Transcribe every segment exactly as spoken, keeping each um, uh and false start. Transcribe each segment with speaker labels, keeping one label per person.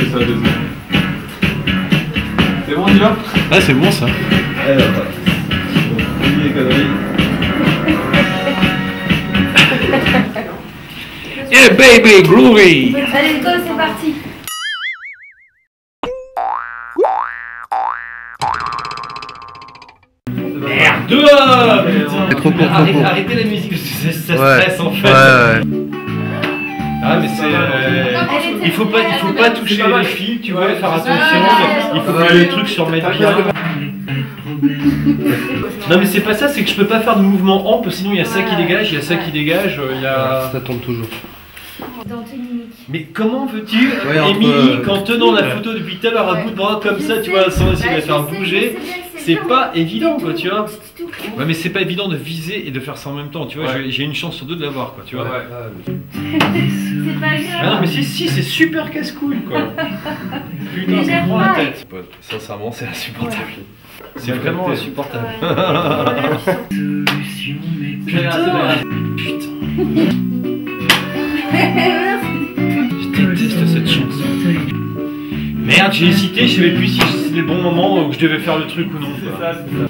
Speaker 1: ça deux secondes. C'est bon, on y va?
Speaker 2: Ah, c'est bon ça.
Speaker 1: Alors, oublie les conneries.
Speaker 2: Yeah baby, groovy.
Speaker 3: Allez, go, c'est parti.
Speaker 2: Merde, dehors.
Speaker 4: C'est trop court, trop
Speaker 2: Arrêtez,
Speaker 4: court.
Speaker 2: arrêtez la musique parce que ça, ça
Speaker 4: Ouais.
Speaker 2: stresse en fait.
Speaker 4: Ouais, ouais.
Speaker 2: Ah mais c'est... Euh, il faut pas, il faut pas toucher les fils, tu vois, faire attention. Il faut que le truc se remette bien. Non mais c'est pas ça, c'est que je peux pas faire de mouvement ample, sinon il y a ça qui dégage, il y a ça qui dégage, il y a...
Speaker 4: Ça tombe toujours.
Speaker 3: Dans tes mimiques.
Speaker 2: Mais comment veux-tu,
Speaker 4: Ouais, entre,
Speaker 2: Émilie,
Speaker 4: euh,
Speaker 2: qu'en tenant la photo depuis tout à l'heure à bout de bras comme ça, tu vois, sans essayer de la faire bouger, c'est pas évident quoi, tu vois. Ouais mais c'est pas évident de viser et de faire ça en même temps, tu vois,
Speaker 1: Ouais.
Speaker 2: j'ai- j'ai une chance sur deux de l'avoir quoi, tu vois.
Speaker 1: Ouais.
Speaker 3: C'est pas grave.
Speaker 2: Ah non mais si, si, c'est super casse-couille quoi. Putain,
Speaker 3: Mais
Speaker 2: ça
Speaker 3: j'aime
Speaker 2: prend la
Speaker 3: pas.
Speaker 2: tête. Sincèrement, c'est insupportable. C'est vraiment
Speaker 1: Ouais.
Speaker 2: insupportable.
Speaker 1: Putain.
Speaker 2: Putain. Je déteste cette chanson. Merde, j'ai hésité, je savais plus si c'était le bon moment où je devais faire le truc ou non.
Speaker 1: C'est
Speaker 2: quoi.
Speaker 1: ça, c'est ça.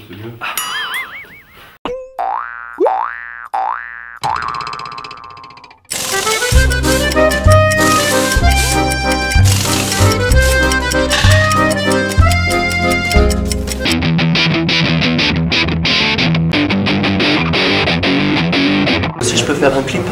Speaker 4: Si je peux faire un clip.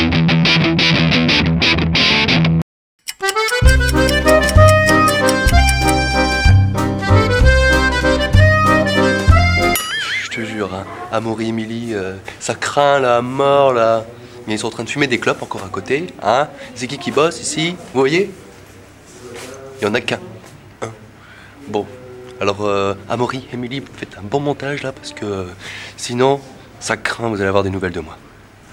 Speaker 4: Je te jure, hein, Amaury, Émilie, euh, ça craint là, mort là. Mais ils sont en train de fumer des clopes encore à côté, hein. C'est qui qui bosse ici? Vous voyez? Il y en a qu'un. Un. Bon, alors euh, Amaury, Émilie, vous faites un bon montage là parce que euh, sinon, ça craint, vous allez avoir des nouvelles de moi.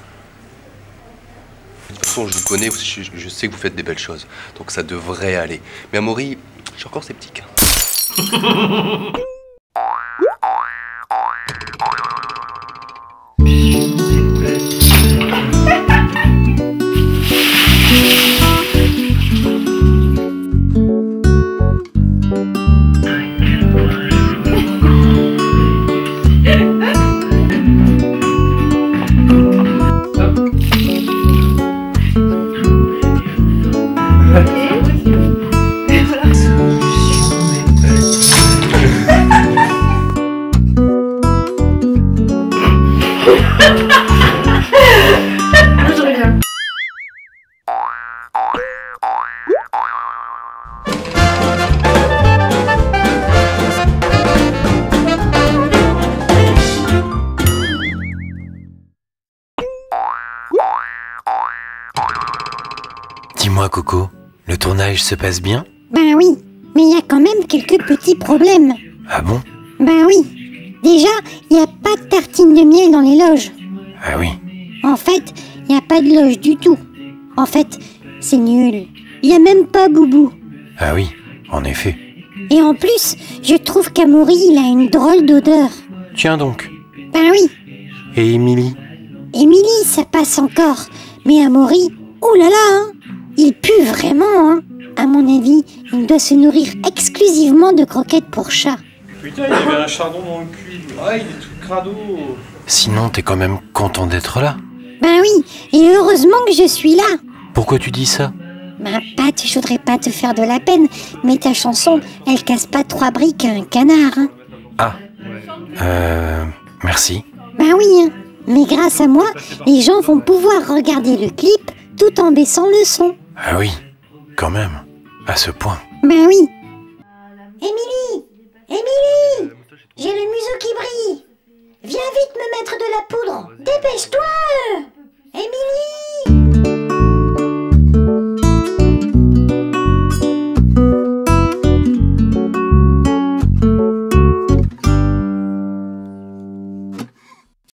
Speaker 4: De toute façon, je vous connais, je, je sais que vous faites des belles choses, donc ça devrait aller. Mais Amaury, je suis encore sceptique.
Speaker 3: Je reviens.
Speaker 5: Dis-moi Coco, le tournage se passe bien?
Speaker 6: Ben oui, mais il y a quand même quelques petits problèmes.
Speaker 5: Ah bon?
Speaker 6: Ben oui. Déjà, il n'y a pas de tartine de miel dans les loges.
Speaker 5: Ah oui.
Speaker 6: En fait, il n'y a pas de loge du tout. En fait, c'est nul. Il n'y a même pas Boubou.
Speaker 5: Ah oui, en effet.
Speaker 6: Et en plus, je trouve qu'Amaury, il a une drôle d'odeur.
Speaker 5: Tiens donc.
Speaker 6: Ben oui.
Speaker 5: Et Émilie?
Speaker 6: Émilie, ça passe encore. Mais Amaury, oh là là, hein, il pue vraiment, hein. À mon avis, il doit se nourrir exclusivement de croquettes pour chat.
Speaker 1: Putain, il y avait un chardon dans le cul. Ah, il est tout crado.
Speaker 5: Sinon, t'es quand même content d'être là?
Speaker 6: Ben oui, et heureusement que je suis là.
Speaker 5: Pourquoi tu dis ça?
Speaker 6: Ben Pat, je voudrais pas te faire de la peine, mais ta chanson, elle casse pas trois briques à un canard, hein.
Speaker 5: Ah. Euh... Merci.
Speaker 6: Ben oui, hein. Mais grâce à moi, les gens vont pouvoir regarder le clip tout en baissant le son.
Speaker 5: Ah oui, quand même. À ce point.
Speaker 6: Ben oui,